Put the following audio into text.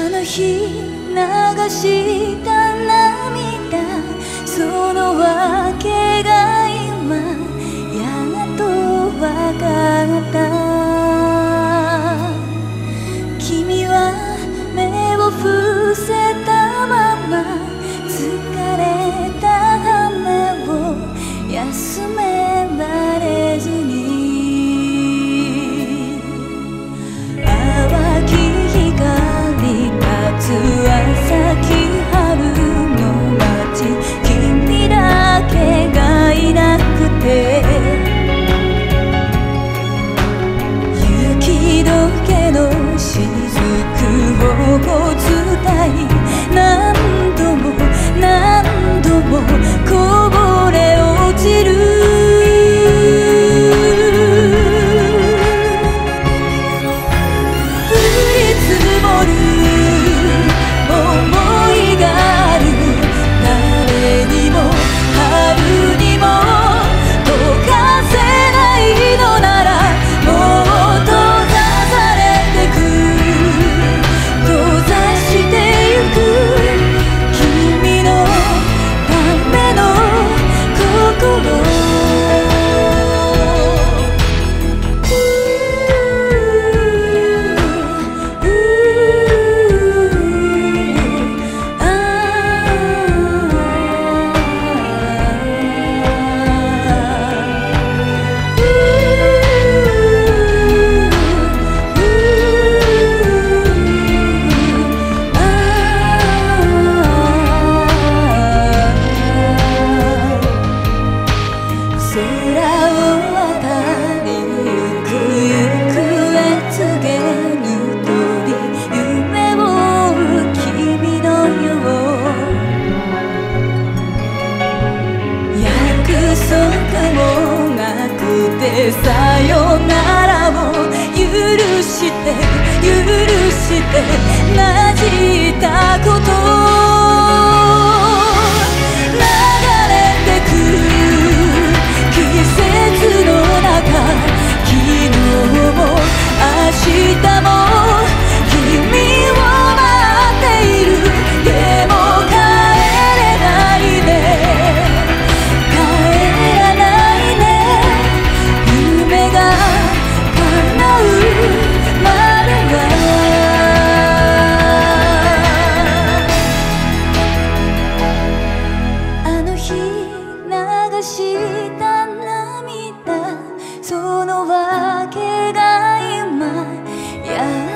の日流した涙、その訳が今やっとわかった。君は目を伏せたまま疲れた羽を休められずに、淡き光立つ朝日春の街、君だけがいなくて、雪解けの雫を伝い、何度も何度もこぼれ落ちる。降り積もる想いがある。誰にも春にも溶かせないのなら、もう閉ざされてく、閉ざしてゆく君のための心。さよならを許してなじったこと、流れてく季節の中、昨日も明日も君を待っている。でも帰れないね、帰らないね、夢が叶うまでは。あの日流した涙、その訳が今や